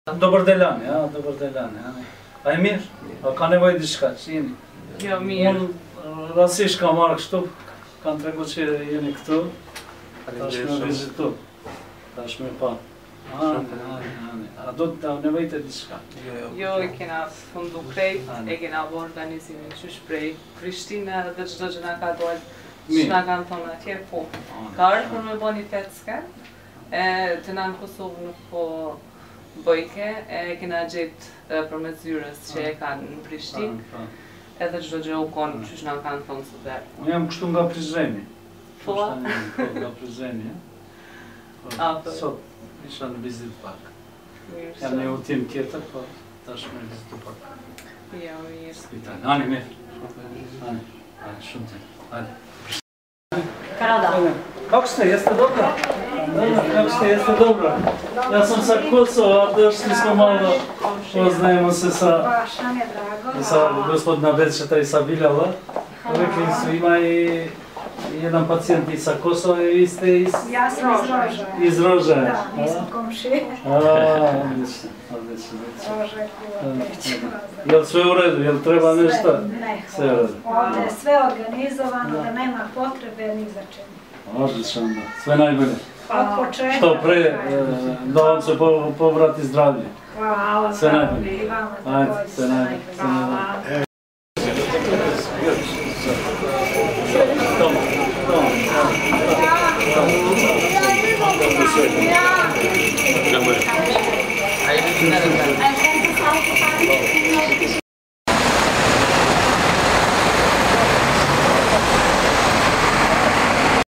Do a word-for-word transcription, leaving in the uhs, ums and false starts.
Dobar dan, ja, dobar dan. A e mirë? A ka nevojë diçka, që jeni? Jo, mirë. Unë rasisht kam marrë kështu, kanë tregu që jeni këtu, tash me vizitu, tash me pa. Ani, ani, ani. A do të nevojite diçka? Jo, e kena fundu krejt, e kena bo organizimin që shprej Prishtina dhe çdo që na ka dojt, që na kanë thonë atje, po. Ka arë për me bo një fetske, të na në Kosovë nuk po bëjke, e kena gjetë për me zyrës që e kanë në Prishtinë, edhe çdo gjë u konë që që na kanë thonë së dherë. Unë jam kështu nga Prizreni. Po? Nga Prizreni, ja. Sot, isha në vizit pak. Jam një utim tjetër, po tash me vizitu pak. Jo, mirë. Spital. Ani, mirë. Ani, ani, shumë të. Ani. Karada. Kako ste, jeste dobra? Kako ste, jeste dobra? Ja sam sa Kosova, došli smo malo, poznajemo se sa, sa gospodina Bečeta i sa Biljala. Rekli su ima i jedan pacijent i sa Kosova i vi ste iz... Ja sam iz Rožaja. Iz Rožaja. Da, mi smo komšije. A, odlično, odlično. Rožaj Kulopeć. Jel sve u redu, jel treba nešto? Ne, sve u redu. ovdje je sve organizovano, da nema potrebe ni za čemu. Odlično, da. Sve najbolje. Od početka. Što pre, da vam se povrati zdravlje. Hvala, sve najbolje. I vama Ajde, također. sve najbolje. Hvala. Ahí